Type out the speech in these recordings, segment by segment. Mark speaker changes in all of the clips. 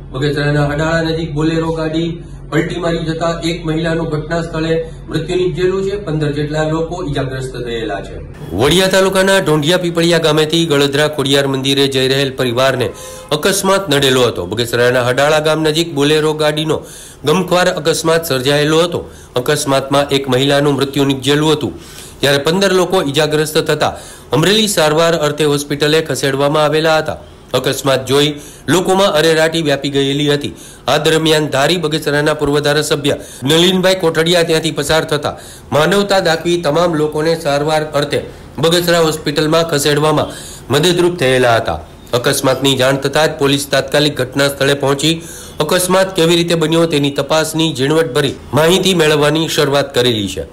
Speaker 1: બગસરાના હડાળા નજીક બોલેરો ગાડી પલટી મારી જતા એક મહિલાનું ઘટના સ્થળે મૃત્યુ નીપજેલું છે. 15 જેટલા લોકો ઈજાગ્રસ્ત થયેલા છે. વડિયા તાલુકાના ઢોંઢિયા પીપળિયા ગામેથી ગળધરા ખોડિયાર મંદિરે જઈ રહેલ પરિવારને અકસ્માત નડેલો હતો. બગસરાના હડાળા ગામ નજીક બોલેરો ગાડીનો ગમખ્વાર અકસ્માત સર્જાયેલો હતો. અકસ્માતમાં એક મહિલાનું મૃત્યુ નીપજેલું હતું, જ્યારે 15 લોકો ઈજાગ્રસ્ત થતા અમરેલી સારવાર અર્થે હોસ્પિટલે ખસેડવામાં આવેલા હતા. અકસ્માત જોઈ લોકોમાં અરેરાટી વ્યાપી ગયેલી હતી. આ દરમિયાન ધારી બગસરાના પૂર્વ ધારાસભ્ય નલિનભાઈ કોઠડિયા ત્યાંથી પસાર થતા માનવતા દાખવી તમામ લોકોને સારવાર અર્થે બગસરા હોસ્પિટલમાં ખસેડવામાં મદદરૂપ થયેલા હતા. અકસ્માતની જાણ થતાં જ પોલીસ તાત્કાલિક ઘટના સ્થળે પહોંચી અકસ્માત કેવી રીતે બન્યો તેની તપાસની ઝીણવટભરી માહિતી મેળવવાની શરૂઆત કરેલી છે.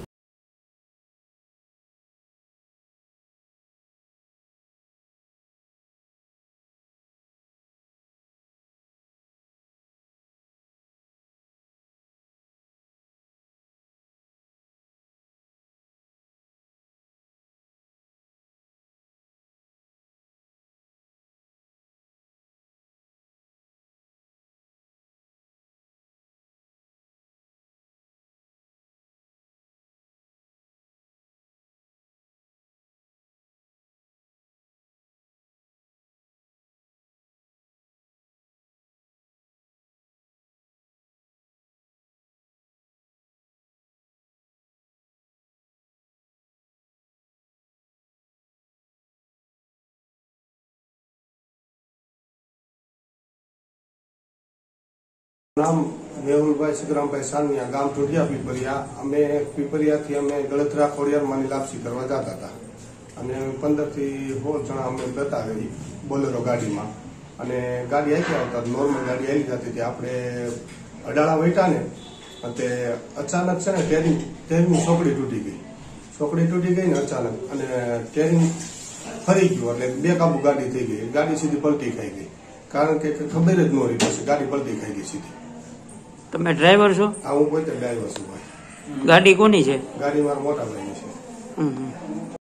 Speaker 2: નામ મેહુલભાઈ સિદ્ધરામભાઈ સાનિયા, ગામ ઢોઢિયા પીપરિયા. અમે પીપરિયાથી અમે ગળધરા ખોડિયારમાંની લાપસી કરવા જતા હતા અને 15 થી 16 જણા અમે જતા ગઈ બોલેરો ગાડીમાં. અને ગાડી આવી આવતા નોર્મલ ગાડી આવી જતી હતી. આપણે અડાળા વૈટા ને તે અચાનક છે ને ટેરિંગની સોકડી તૂટી ગઈ ને અચાનક, અને ટેરિંગ ફરી ગયું એટલે બેકાબુ ગાડી થઈ ગઈ. ગાડી સીધી પલટી ખાઈ ગઈ, કારણ કે ખબર જ ન રહી. પછી ગાડી પલટી ખાઈ ગઈ સીધી.
Speaker 3: તમે ડ્રાઈવર છો?
Speaker 2: હા, હું પોતે ડ્રાઈવર છું ભાઈ.
Speaker 3: ગાડી કોની છે?
Speaker 2: ગાડી મારા મોટા ભાઈની છે.